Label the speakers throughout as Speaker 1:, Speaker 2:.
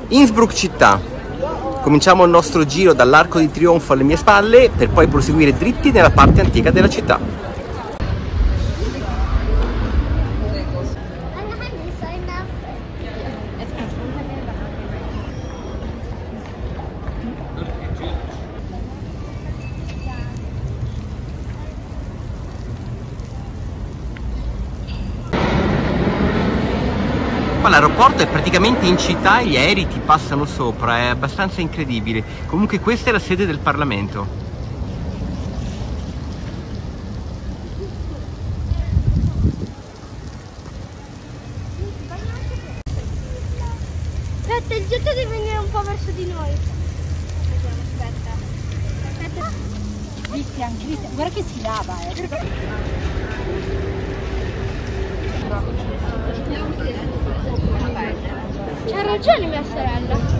Speaker 1: Innsbruck città. Cominciamo il nostro giro dall'Arco di Trionfo alle mie spalle per poi proseguire dritti nella parte antica della città. L'aeroporto è praticamente in città e gli aerei ti passano sopra, è abbastanza incredibile. Comunque questa è la sede del Parlamento.
Speaker 2: Aspetta, il getto deve venire un po' verso di noi. Aspetta.
Speaker 3: Visti anche, guarda che si lava,
Speaker 2: C'ha ragione mia sorella.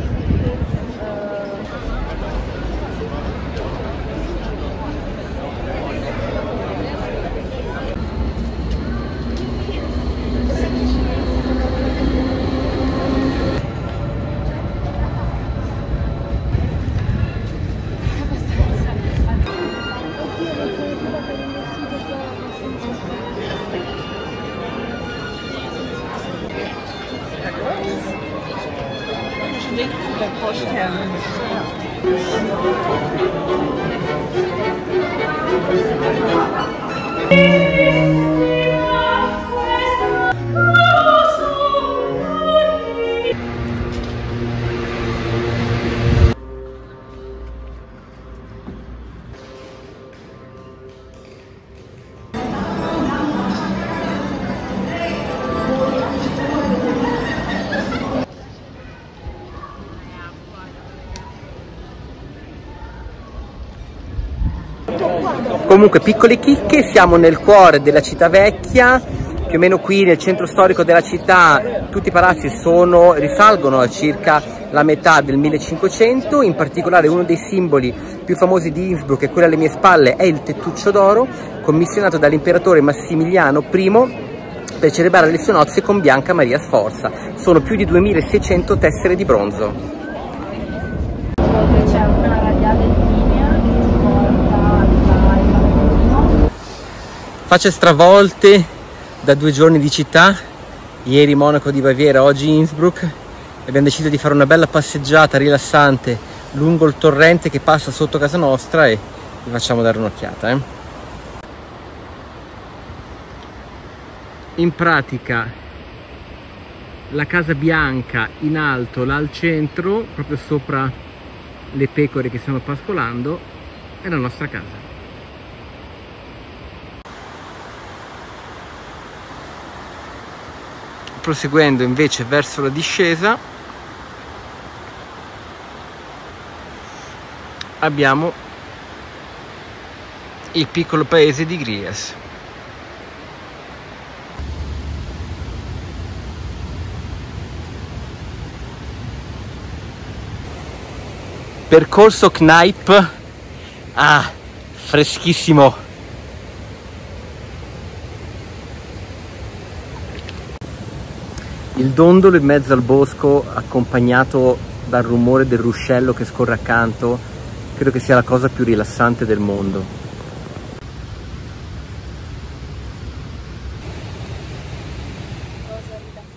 Speaker 1: Comunque, piccole chicche, siamo nel cuore della città vecchia, più o meno qui nel centro storico della città. Tutti i palazzi risalgono a circa la metà del 1500, in particolare uno dei simboli più famosi di Innsbruck, e quello alle mie spalle, è il tettuccio d'oro, commissionato dall'imperatore Massimiliano I per celebrare le sue nozze con Bianca Maria Sforza. Sono più di 2600 tessere di bronzo.
Speaker 3: C'è una radiale linea che ti porta al
Speaker 1: Facce stravolte da 2 giorni di città, ieri Monaco di Baviera, oggi Innsbruck. Abbiamo deciso di fare una bella passeggiata rilassante lungo il torrente che passa sotto casa nostra e vi facciamo dare un'occhiata. In pratica la Casa Bianca in alto, là al centro, proprio sopra le pecore che stanno pascolando, è la nostra casa. Proseguendo invece verso la discesa abbiamo il piccolo paese di Gries. Percorso Kneipp, freschissimo. Il dondolo in mezzo al bosco, accompagnato dal rumore del ruscello che scorre accanto, credo che sia la cosa più rilassante del mondo.
Speaker 3: cosa rilassante.